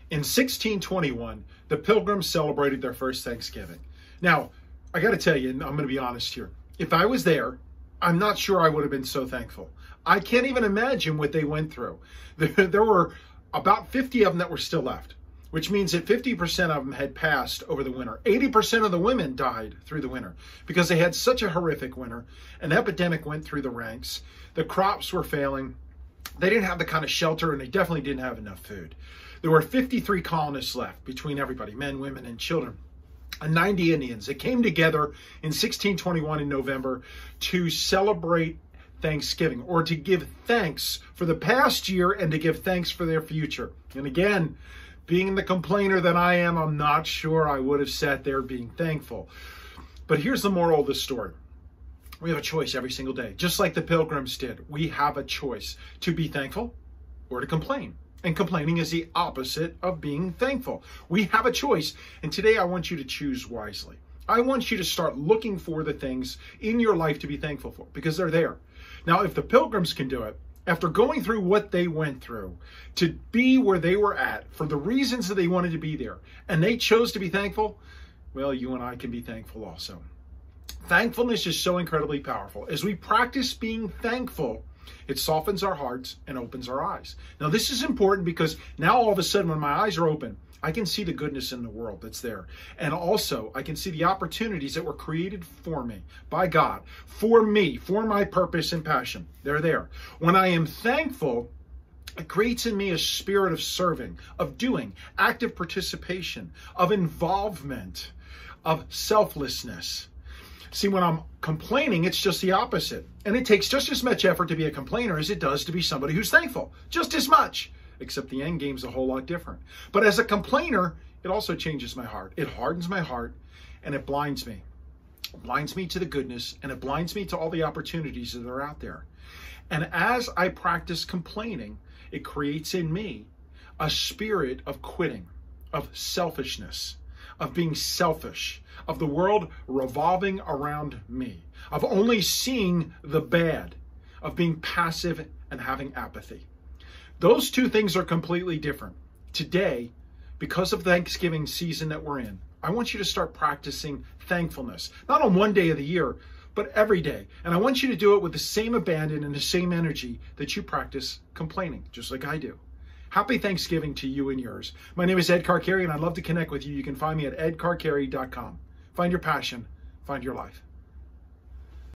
In 1621, the Pilgrims celebrated their first Thanksgiving. Now, I got to tell you, and I'm going to be honest here, if I was there, I'm not sure I would have been so thankful. I can't even imagine what they went through. There were about 50 of them that were still left, which means that 50% of them had passed over the winter. 80% of the women died through the winter because they had such a horrific winter. An epidemic went through the ranks. The crops were failing. They didn't have the kind of shelter, and they definitely didn't have enough food. There were 53 colonists left between everybody, men, women, and children, and 90 Indians that came together in 1621 in November to celebrate Thanksgiving, or to give thanks for the past year and to give thanks for their future. And again, being the complainer that I am, I'm not sure I would have sat there being thankful. But here's the moral of the story. We have a choice every single day, just like the Pilgrims did. We have a choice to be thankful or to complain. And complaining is the opposite of being thankful. We have a choice. And today I want you to choose wisely. I want you to start looking for the things in your life to be thankful for, because they're there. Now, if the Pilgrims can do it, after going through what they went through, to be where they were at for the reasons that they wanted to be there, and they chose to be thankful, well, you and I can be thankful also. Thankfulness is so incredibly powerful. As we practice being thankful, it softens our hearts and opens our eyes. Now, this is important because now all of a sudden when my eyes are open, I can see the goodness in the world that's there. And also, I can see the opportunities that were created for me by God, for me, for my purpose and passion. They're there. When I am thankful, it creates in me a spirit of serving, of doing, active participation, of involvement, of selflessness. See, when I'm complaining, it's just the opposite. And it takes just as much effort to be a complainer as it does to be somebody who's thankful. Just as much. Except the end game's a whole lot different. But as a complainer, it also changes my heart. It hardens my heart, and it blinds me. It blinds me to the goodness, and it blinds me to all the opportunities that are out there. And as I practice complaining, it creates in me a spirit of quitting, of selfishness, of being selfish, of the world revolving around me, of only seeing the bad, of being passive and having apathy. Those two things are completely different. Today, because of Thanksgiving season that we're in, I want you to start practicing thankfulness, not on one day of the year, but every day. And I want you to do it with the same abandon and the same energy that you practice complaining, just like I do. Happy Thanksgiving to you and yours. My name is Ed Carcarey, and I'd love to connect with you. You can find me at edcarcarey.com. Find your passion, find your life.